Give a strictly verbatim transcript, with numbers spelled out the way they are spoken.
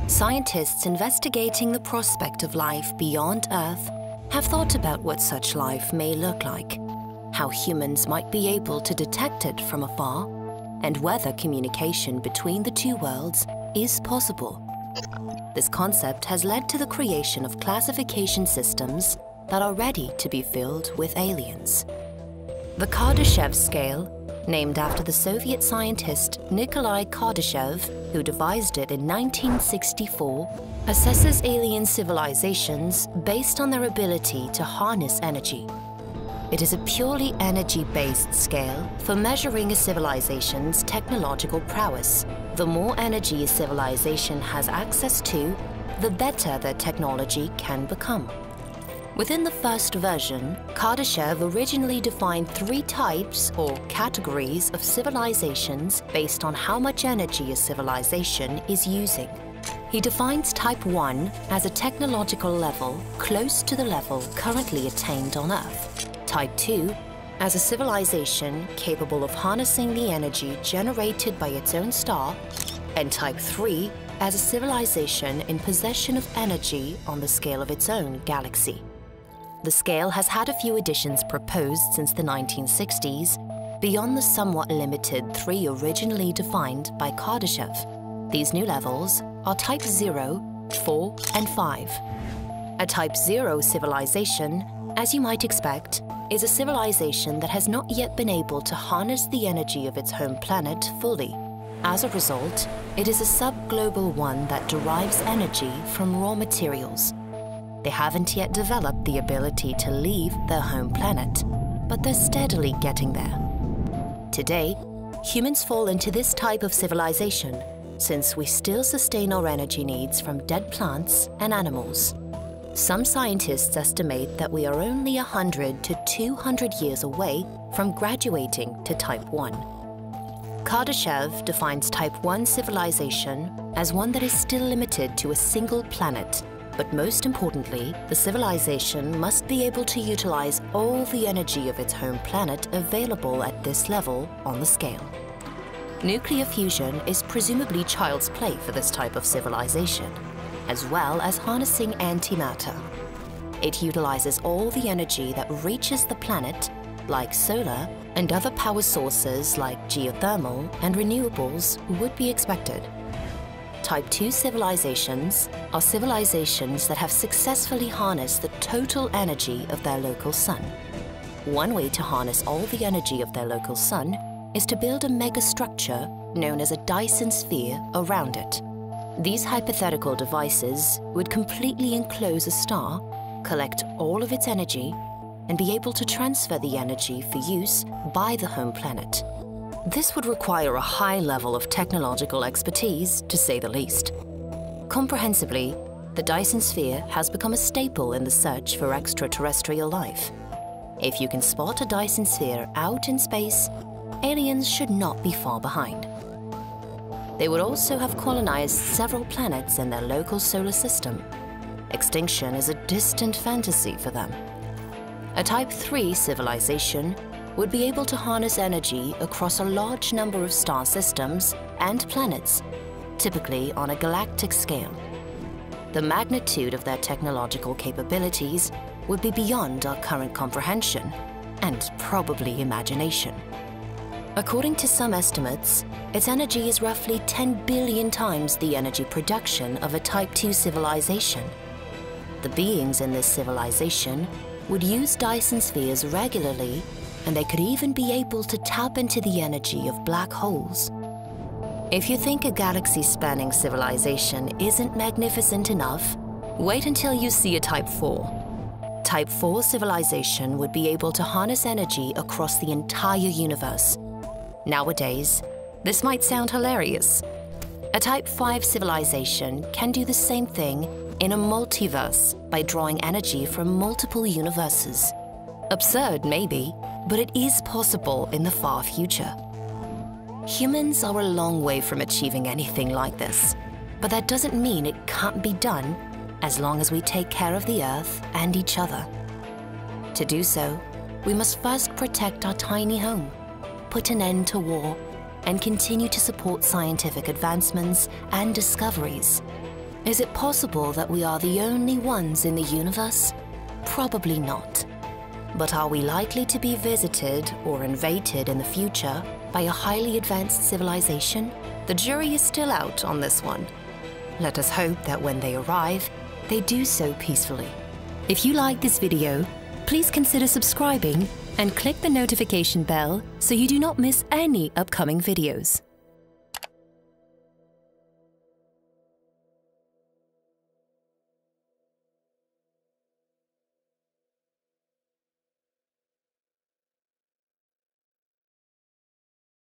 Scientists investigating the prospect of life beyond Earth have thought about what such life may look like, how humans might be able to detect it from afar, and whether communication between the two worlds is possible. This concept has led to the creation of classification systems that are ready to be filled with aliens. The Kardashev Scale, named after the Soviet scientist Nikolai Kardashev, who devised it in nineteen sixty-four, assesses alien civilizations based on their ability to harness energy. It is a purely energy-based scale for measuring a civilization's technological prowess. The more energy a civilization has access to, the better their technology can become. Within the first version, Kardashev originally defined three types or categories of civilizations based on how much energy a civilization is using. He defines Type one as a technological level close to the level currently attained on Earth, Type two as a civilization capable of harnessing the energy generated by its own star, and Type three as a civilization in possession of energy on the scale of its own galaxy. The scale has had a few additions proposed since the nineteen sixties, beyond the somewhat limited three originally defined by Kardashev. These new levels are Type zero, four, and five. A Type zero civilization, as you might expect, is a civilization that has not yet been able to harness the energy of its home planet fully. As a result, it is a sub-global one that derives energy from raw materials. They haven't yet developed the ability to leave their home planet, but they're steadily getting there. Today, humans fall into this type of civilization since we still sustain our energy needs from dead plants and animals. Some scientists estimate that we are only one hundred to two hundred years away from graduating to Type one. Kardashev defines Type one civilization as one that is still limited to a single planet. But most importantly, the civilization must be able to utilize all the energy of its home planet available at this level on the scale. Nuclear fusion is presumably child's play for this type of civilization, as well as harnessing antimatter. It utilizes all the energy that reaches the planet, like solar and other power sources like geothermal and renewables would be expected. Type two civilizations are civilizations that have successfully harnessed the total energy of their local sun. One way to harness all the energy of their local sun is to build a megastructure known as a Dyson sphere around it. These hypothetical devices would completely enclose a star, collect all of its energy, and be able to transfer the energy for use by the home planet. This would require a high level of technological expertise, to say the least. Comprehensively, the Dyson sphere has become a staple in the search for extraterrestrial life. If you can spot a Dyson sphere out in space, aliens should not be far behind. They would also have colonized several planets in their local solar system. Extinction is a distant fantasy for them. A Type three civilization would be able to harness energy across a large number of star systems and planets, typically on a galactic scale. The magnitude of their technological capabilities would be beyond our current comprehension and probably imagination. According to some estimates, its energy is roughly ten billion times the energy production of a Type two civilization. The beings in this civilization would use Dyson spheres regularly, and they could even be able to tap into the energy of black holes. If you think a galaxy-spanning civilization isn't magnificent enough, wait until you see a Type four. Type four civilization would be able to harness energy across the entire universe. Nowadays, this might sound hilarious. A Type five civilization can do the same thing in a multiverse by drawing energy from multiple universes. Absurd, maybe, but it is possible in the far future. Humans are a long way from achieving anything like this, but that doesn't mean it can't be done as long as we take care of the Earth and each other. To do so, we must first protect our tiny home, put an end to war, and continue to support scientific advancements and discoveries. Is it possible that we are the only ones in the universe? Probably not. But are we likely to be visited or invaded in the future by a highly advanced civilization? The jury is still out on this one. Let us hope that when they arrive, they do so peacefully. If you like this video, please consider subscribing and click the notification bell so you do not miss any upcoming videos.